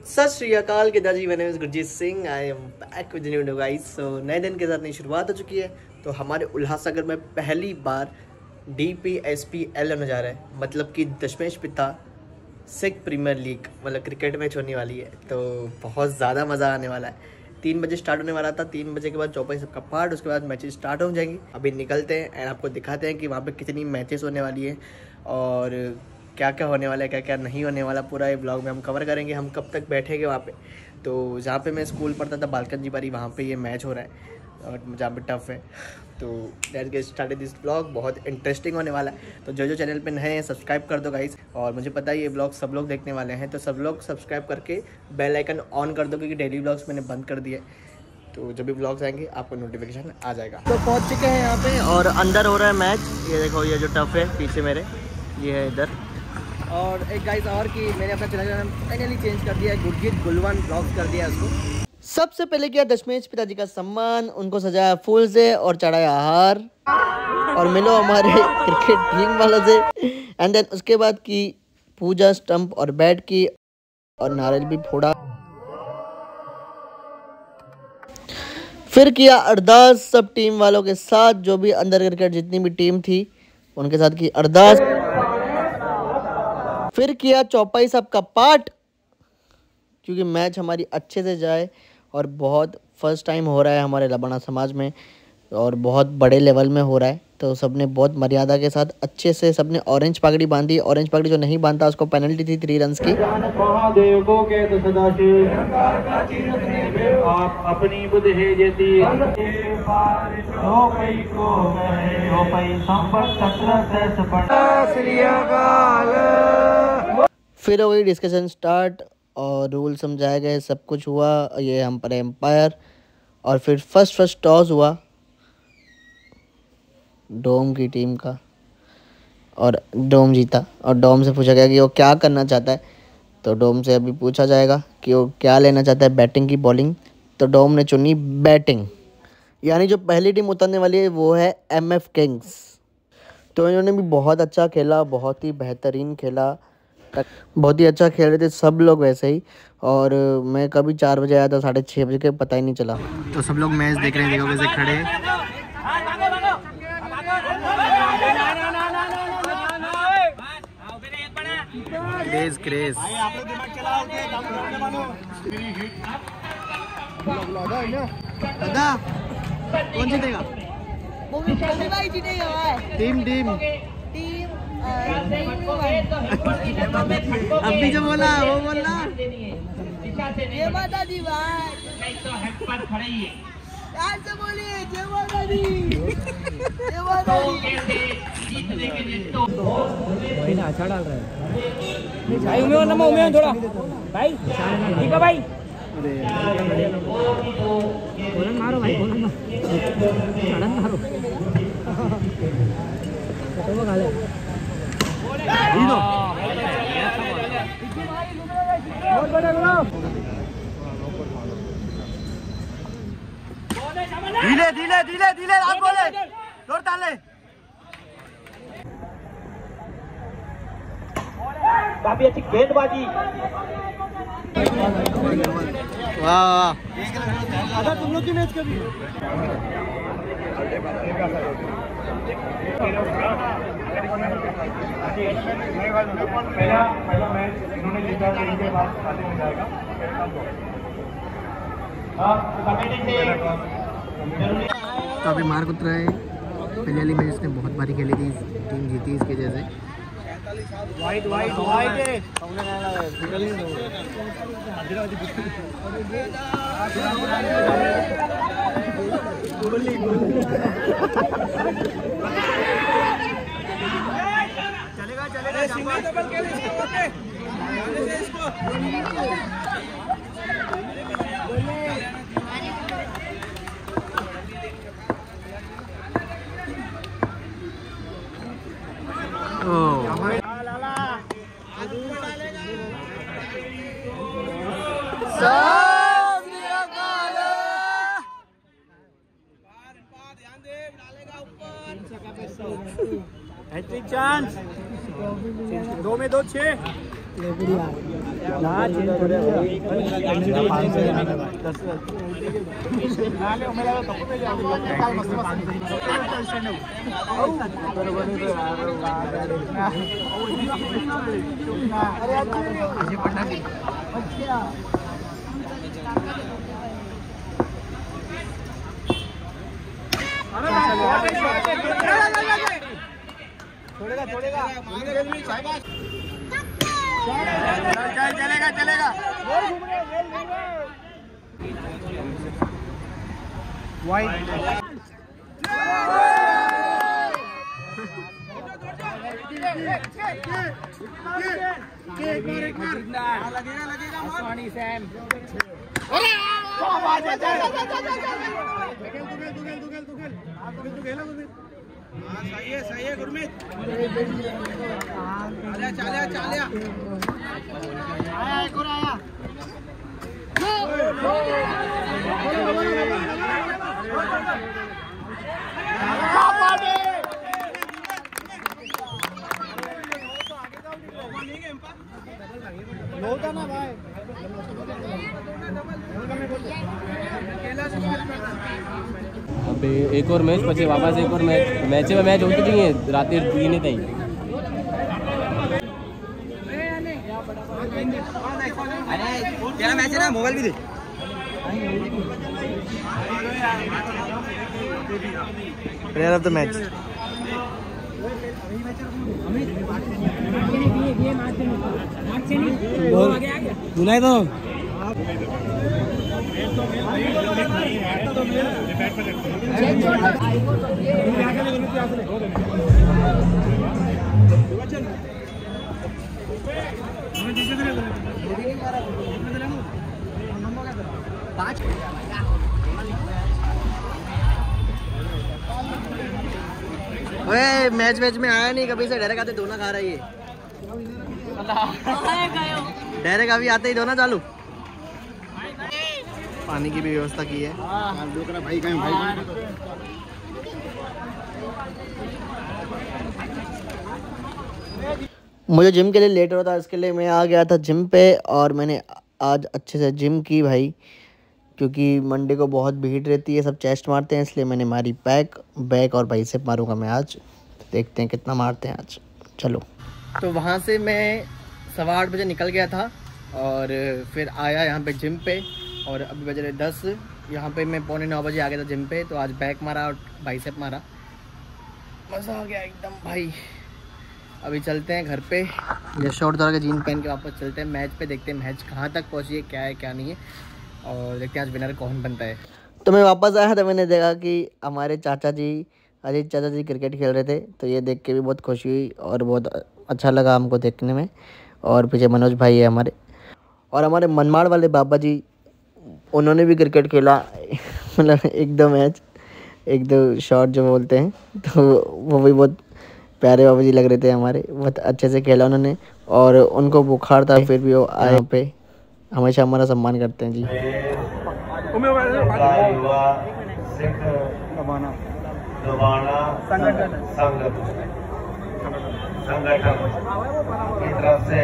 सत श्री अकाल के दाजी, मैंने Gurjeet Singh. I am back with new guys. So नए दिन के साथ नई शुरुआत हो चुकी है। तो हमारे उल्लासनगर में पहली बार DPSPL होने जा रहा है, मतलब कि दशमेश पिता सिख प्रीमियर लीग, मतलब क्रिकेट मैच होने वाली है। तो बहुत ज़्यादा मज़ा आने वाला है। 3 बजे स्टार्ट होने वाला था। 3 बजे के बाद चौपाई सबका पार्ट, उसके बाद मैचेस स्टार्ट हो जाएंगी। अभी निकलते हैं एंड आपको दिखाते हैं कि वहाँ पे कितनी मैचेस होने वाली है और क्या क्या होने वाला है, क्या क्या नहीं होने वाला। पूरा ये ब्लॉग में हम कवर करेंगे। हम कब तक बैठेंगे वहाँ पे। तो जहाँ पे मैं स्कूल पढ़ता था, बालकन जी बारी, वहाँ पे ये मैच हो रहा है और जहाँ पे टफ है। तो let's get started this blog. बहुत इंटरेस्टिंग होने वाला है। तो जो चैनल पे नए हैं सब्सक्राइब कर दो गाइस। और मुझे पता है ये ब्लॉग सब लोग देखने वाले हैं, तो सब लोग सब्सक्राइब करके बेल आइकन ऑन कर दो, क्योंकि डेली ब्लॉग्स मैंने बंद कर दिए। तो जब भी ब्लॉग्स आएंगे आपको नोटिफिकेशन आ जाएगा। तो पहुँच चुके हैं यहाँ पे और अंदर हो रहा है मैच। ये देखो, ये जो टफ है पीछे मेरे, ये है इधर। और एक गाइस और कि मैंने अपना चैनल फाइनली चेंज कर दिया है, गुरजीत गुलवन ब्लॉग्स कर दिया उसको। सबसे पहले किया दशमेश पिताजी का सम्मान, उनको सजाया फूल से और चढ़ाया हार और मिलो हमारे क्रिकेट टीम वालों से। एंड देन उसके बाद की पूजा स्टंप और बैट की और नारियल भी फोड़ा। फिर किया अरदास सब टीम वालों के साथ, जो भी अंदर क्रिकेट जितनी भी टीम थी उनके साथ की अरदास। फिर किया चौपाई सबका पार्ट, क्योंकि मैच हमारी अच्छे से जाए। और बहुत फर्स्ट टाइम हो रहा है हमारे लबाना समाज में और बहुत बड़े लेवल में हो रहा है। तो सबने बहुत मर्यादा के साथ अच्छे से सबने ऑरेंज पगड़ी बांधी। ऑरेंज पगड़ी जो नहीं बांधा उसको पेनल्टी थी 3 रन की। फिर हो गई डिस्कशन स्टार्ट और रूल समझाए गए, सब कुछ हुआ। ये हम पर एम्पायर। और फिर फर्स्ट टॉस हुआ डोम की टीम का और डोम जीता। और डोम से पूछा गया कि वो क्या करना चाहता है। तो डोम से अभी पूछा जाएगा कि वो क्या लेना चाहता है, बैटिंग की बॉलिंग। तो डोम ने चुनी बैटिंग, यानी जो पहली टीम उतरने वाली है वो है MF किंग्स। तो इन्होंने भी बहुत अच्छा खेला, बहुत ही बेहतरीन खेला, बहुत ही अच्छा खेल रहे थे सब लोग वैसे ही। और मैं कभी 4 बजे आया था, 6:30 बजे के पता ही नहीं चला। तो सब लोग मैच देख रहे हैं, देखो कैसे खड़े। क्रेज क्रेज दादा, कौन जीतेगा? टीम अभी जो बोला वो बोलना। जय माता दी भाई, यार से बोलिए जय माता दी। जय माता दी। भाई ना अच्छा डाल रहा है भाई। उमें थोड़ा भाई, ठीक है भाई। बोलन मारो भाई, बोलन मारो। तो खा ले धीरे आप बोले जोर डाले। काफी अच्छी गेंदबाजी। वाह अच्छा, तुम लोग की मैच कभी पहला मैच इन्होंने जीता, इनके बाद खाते में जाएगा। तो अभी मार्क उतरा है। पहले वाली मैच इसने बहुत भारी खेली थी, टीम जीती इसके जैसे। वाइट हैट्रिक चांस, 2 में 2 6। चलेगा सही है गुरमीत। चालिया आया एक और आया। ना भाई अबे एक और मैच પછી वापस एक और मैच में मैच होती थी रात 3 तक। क्या मैच है ना मोबाइल भी दे। प्लेयर ऑफ द मैच बुलाए तो मैच में आया नहीं कभी से, डायरेक्ट आते दोना खा रहा है ये। डायरेक्ट अभी आते ही दोना चालू। पानी की भी व्यवस्था की है। भाई मुझे जिम के लिए लेट हो रहा था, इसके लिए मैं आ गया था जिम पे और मैंने आज अच्छे से जिम की भाई, क्योंकि मंडे को बहुत भीड़ रहती है, सब चेस्ट मारते हैं, इसलिए मैंने मारी बैक और बाइसेप मारूंगा मैं आज। देखते हैं कितना मारते हैं आज। चलो। तो वहाँ से मैं 8:15 बजे निकल गया था और फिर आया यहाँ पे जिम पे और अभी बज रहे 10। यहाँ पे मैं 8:45 बजे आ गया था जिम पे, तो आज बैक मारा और बाइसेप मारा, मज़ा आ गया एकदम भाई। अभी चलते हैं घर पे, ये शॉर्ट तरह के जीन पहन के वापस चलते हैं मैच पे, देखते हैं मैच कहाँ तक पहुँची है, क्या है क्या नहीं है, और देखते हैं आज विनर कौन बनता है। तो मैं वापस आया तो मैंने देखा कि हमारे चाचा जी, अजीत चाचा जी क्रिकेट खेल रहे थे, तो ये देख के भी बहुत खुशी हुई और बहुत अच्छा लगा हमको देखने में। और पीछे मनोज भाई है हमारे, और हमारे मनमाड़ वाले बाबा जी, उन्होंने भी क्रिकेट खेला मतलब 1-2 मैच, 1-2 शॉट जो बोलते हैं, तो वो भी बहुत प्यारे बाबा जी लग रहे थे हमारे, बहुत अच्छे से खेला उन्होंने। और उनको बुखार था फिर भी वो आए यहाँ पे, हमेशा हमारा सम्मान करते हैं जी। संगठन की तरफ से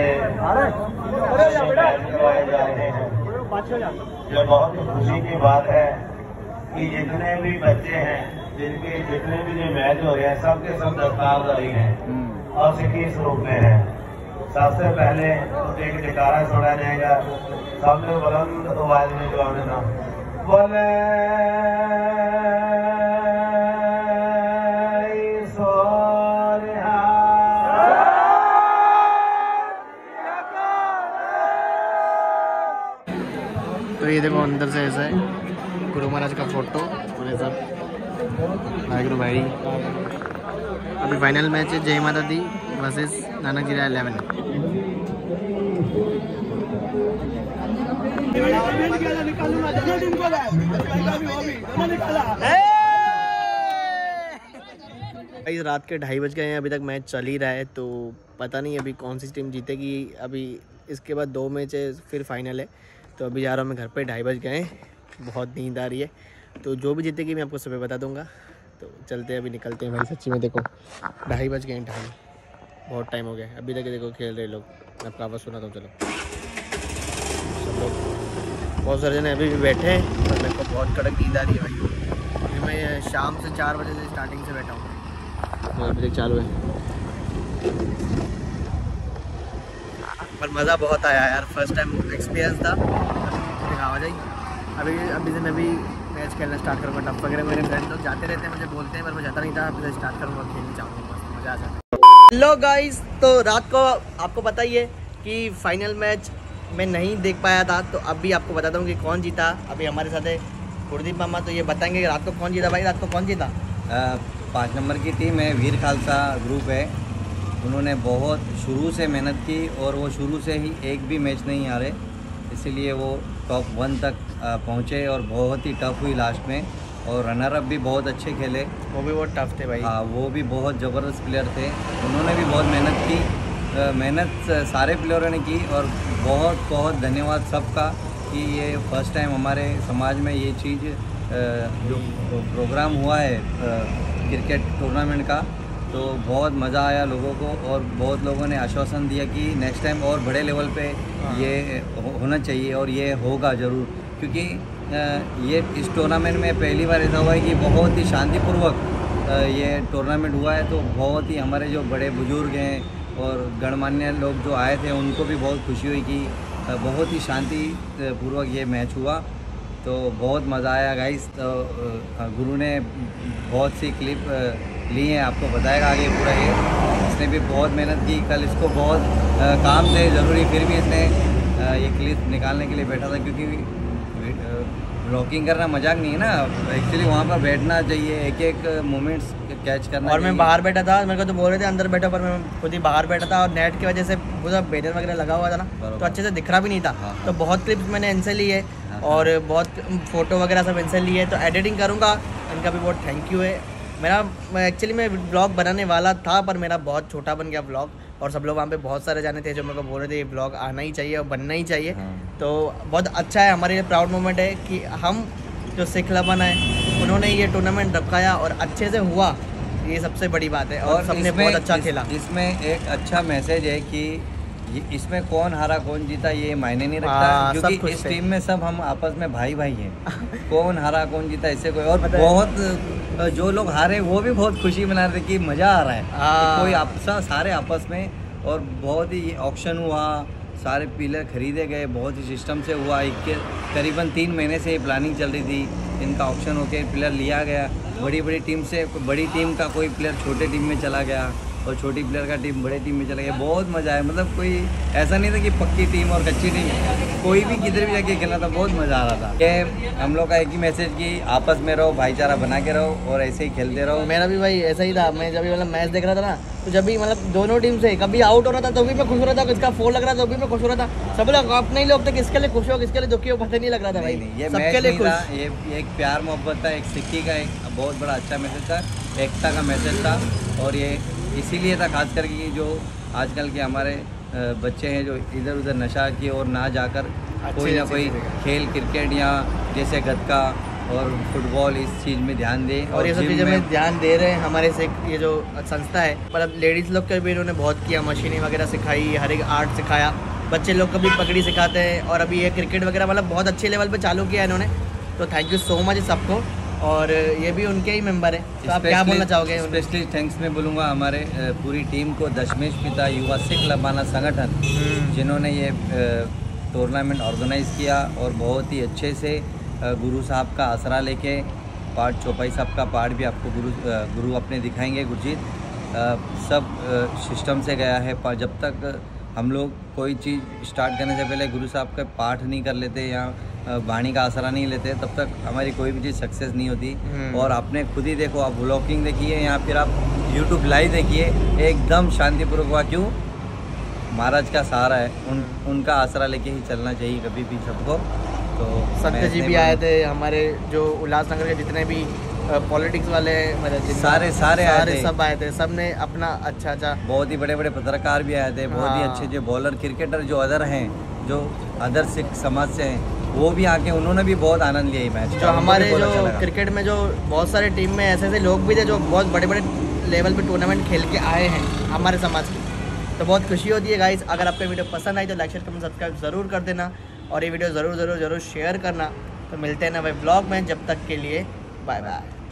करवाए जा रहे हैं, जो बहुत खुशी की बात है कि जितने भी बच्चे हैं, जिनके जितने भी जो मैच हो रहे हैं, सबके सब दस्तारदारी हैं और सिक्की स्वरूप में है। सबसे पहले एक जयकारा छोड़ा जाएगा, सबसे बुलंद आवाज में जो हमने ना बोले तो ये देखो अंदर से ऐसा है गुरु महाराज का फोटो और ये सब वाहिगुरु भाई। अभी फाइनल मैच है जय माता दी वर्सेस नानक जीरा 11। इस रात के 2:30 बज गए हैं, अभी तक मैच चल ही रहा है, तो पता नहीं अभी कौन सी टीम जीतेगी। अभी इसके बाद 2 मैच है, फिर फाइनल है, तो अभी जा रहा हूँ मैं घर पे। 2:30 बज गए हैं, बहुत नींद आ रही है, तो जो भी जीतेगी मैं आपको सुबह बता दूंगा। तो चलते हैं, अभी निकलते हैं भाई। सच्ची में देखो 2:30 बज गए हैं, 2:30 बहुत टाइम हो गया। अभी तक देखो खेल रहे लोग, मैं आपको आवाज़ सुनाता हूँ। चलो सब लोग, बहुत सारे जने अभी भी बैठे हैं और मेरे को बहुत कड़क नींद आ रही है भाई। अभी मैं शाम से 4 बजे से स्टार्टिंग से बैठा हूँ, अभी तक चालू है। पर मज़ा बहुत आया यार, फर्स्ट टाइम एक्सपीरियंस था। दिखावा जाए अभी से मैं भी मैच खेलना स्टार्ट करूँगा। टफ वगैरह मेरे फ्रेंड लोग जाते रहते हैं, मुझे बोलते हैं, पर मैं जाता नहीं था। अभी से स्टार्ट करूँगा, खेलना चाहूँगा, बस मज़ा आ जाता है। हेलो गाइस, तो रात को आपको पता ही है कि फाइनल मैच मैं नहीं देख पाया था, तो अभी आपको बताता हूँ कि कौन जीता। अभी हमारे साथ है गुरदीप मामा, तो ये बताएंगे कि रात को कौन जीता। भाई रात को कौन जीता? 5 नंबर की टीम है, वीर खालसा ग्रुप है। उन्होंने बहुत शुरू से मेहनत की और वो शुरू से ही एक भी मैच नहीं हारे, इसीलिए वो टॉप 1 तक पहुँचे और बहुत ही टफ हुई लास्ट में। और रनर अप भी बहुत अच्छे खेले, वो भी बहुत टफ थे भाई। हाँ, वो भी बहुत ज़बरदस्त प्लेयर थे, उन्होंने भी बहुत मेहनत की। मेहनत सारे प्लेयरों ने की और बहुत बहुत धन्यवाद सबका कि ये फर्स्ट टाइम हमारे समाज में ये चीज़ जो प्रोग्राम हुआ है क्रिकेट टूर्नामेंट का, तो बहुत मज़ा आया लोगों को। और बहुत लोगों ने आश्वासन दिया कि नेक्स्ट टाइम और बड़े लेवल पे ये होना चाहिए और ये होगा ज़रूर, क्योंकि ये इस टूर्नामेंट में पहली बार ऐसा हुआ है कि बहुत ही शांतिपूर्वक ये टूर्नामेंट हुआ है। तो बहुत ही हमारे जो बड़े बुजुर्ग हैं और गणमान्य लोग जो आए थे उनको भी बहुत खुशी हुई कि बहुत ही शांतिपूर्वक ये मैच हुआ। तो बहुत मज़ा आया गाइस। तो गुरु ने बहुत सी क्लिप ली हैं, आपको बताएगा आगे पूरा ये। इसने भी बहुत मेहनत की, कल इसको बहुत काम थे ज़रूरी, फिर भी इसने ये क्लिप निकालने के लिए बैठा था, क्योंकि ब्लॉकिंग करना मजाक नहीं है ना, एक्चुअली वहाँ पर बैठना चाहिए, एक एक मोमेंट्स कैच करना। और मैं बाहर बैठा था, मेरे को तो बोल रहे थे अंदर बैठा, पर मैं खुद ही बाहर बैठा था और नेट की वजह से पूरा बैनर वगैरह लगा हुआ था ना, तो अच्छे से दिख रहा भी नहीं था। तो बहुत क्लिप्स मैंने इनसे ली है और बहुत फ़ोटो वगैरह सब इनसे ली है, तो एडिटिंग करूँगा। इनका भी बहुत थैंक यू है। मैं एक्चुअली मैं ब्लॉग बनाने वाला था, पर मेरा बहुत छोटा बन गया ब्लॉग, और सब लोग वहाँ पे बहुत सारे जाने थे जो मेरे को बोल रहे थे ये ब्लॉग आना ही चाहिए और बनना ही चाहिए। तो बहुत अच्छा है, हमारे लिए प्राउड मोमेंट है कि हम जो सिख लबन है उन्होंने ये टूर्नामेंट रखाया और अच्छे से हुआ, ये सबसे बड़ी बात है। और सबने बहुत अच्छा खेला। इसमें एक अच्छा मैसेज है कि इसमें कौन हारा कौन जीता ये मायने नहीं रखता, क्योंकि इस टीम में सब हम आपस में भाई भाई हैं। कौन हारा कौन जीता इससे कोई, और बहुत जो लोग हारे वो भी बहुत खुशी मना रहे थे कि मज़ा आ रहा है कि कोई आपसा सारे आपस में। और बहुत ही ऑक्शन हुआ, सारे प्लेयर खरीदे गए, बहुत ही सिस्टम से हुआ। करीबन 3 महीने से ये प्लानिंग चल रही थी, इनका ऑक्शन होकर प्लेयर लिया गया। बड़ी टीम से बड़ी टीम का कोई प्लेयर छोटे टीम में चला गया और छोटी प्लेयर का टीम बड़े टीम में चला गया। बहुत मज़ा आया, मतलब कोई ऐसा नहीं था कि पक्की टीम और कच्ची टीम, कोई भी किधर भी जाके खेलना था, बहुत मज़ा आ रहा था। ये हम लोग का एक ही मैसेज कि आपस में रहो, भाईचारा बना के रहो और ऐसे ही खेलते रहो। मेरा भी भाई ऐसा ही था। मैं जब भी मतलब मैच देख रहा था ना, तो जब भी मतलब दोनों टीम से कभी आउट हो रहा था तो भी मैं खुश हो रहा था, किसका फोन लग रहा था तो भी मैं खुश हो रहा था। सब लोग अपने ही लोग थे, किसके लिए खुश हो किसके लिए दुखी हो पता नहीं लग रहा था भाई। ये सबके लिए खुश। ये एक प्यार मोहब्बत था, एक सिक्की का एक बहुत बड़ा अच्छा मैसेज था, एकता का मैसेज था। और ये इसीलिए था खास करके कि जो आजकल के हमारे बच्चे हैं जो इधर उधर नशा की ओर ना जाकर कोई ना कोई खेल, क्रिकेट या जैसे गतका और फुटबॉल, इस चीज़ में ध्यान दें। और ये सब चीज़ें में ध्यान दे रहे हैं। हमारे से ये जो संस्था है, मतलब लेडीज़ लोग का भी इन्होंने बहुत किया, मशीनें वगैरह सिखाई, हर एक आर्ट सिखाया, बच्चे लोग को भी पकड़ी सिखाते हैं। और अभी ये क्रिकेट वगैरह मतलब बहुत अच्छे लेवल पे चालू किया इन्होंने, तो थैंक यू सो मच सबको। और ये भी उनके ही मेंबर हैं, तो आप क्या बोलना चाहोगे? स्पेशली थैंक्स मैं बोलूँगा हमारे पूरी टीम को, दशमेश पिता युवा सिख लबाना संगठन, जिन्होंने ये टूर्नामेंट ऑर्गेनाइज़ किया और बहुत ही अच्छे से गुरु साहब का आसरा लेके, पाठ चौपाई साहब का पाठ भी आपको गुरु अपने दिखाएंगे, गुरजीत। सब सिस्टम से गया है। जब तक हम लोग कोई चीज़ स्टार्ट करने से पहले गुरु साहब का पाठ नहीं कर लेते या वाणी का आसरा नहीं लेते, तब तक हमारी कोई भी चीज़ सक्सेस नहीं होती। और आपने खुद ही देखो, आप व्लॉगिंग देखिए या फिर आप यूट्यूब लाइव देखिए, एकदम शांतिपूर्वक हुआ। क्यों? महाराज का सहारा है, उनका आसरा लेके ही चलना चाहिए कभी भी सबको। तो सत्य जी भी आए थे, हमारे जो उल्लासनगर के जितने भी पॉलिटिक्स वाले मतलब सारे सब आए थे, सब ने अपना अच्छा बहुत ही बड़े बड़े पत्रकार भी आए थे, बहुत ही अच्छे जो बॉलर क्रिकेटर जो अदर हैं, जो अदर सिख समाज से हैं, वो भी आके उन्होंने भी बहुत आनंद लिया मैच। जो हमारे जो क्रिकेट में जो बहुत सारे टीम में ऐसे लोग भी थे जो बहुत बड़े बड़े लेवल पे टूर्नामेंट खेल के आए हैं हमारे समाज के, तो बहुत खुशी होती है गाइस। अगर आपको वीडियो पसंद आई तो लाइक शेयर कमेंट सब्सक्राइब ज़रूर कर देना। और ये वीडियो ज़रूर ज़रूर ज़रूर शेयर करना। तो मिलते हैं नए ब्लॉग में, जब तक के लिए बाय बाय।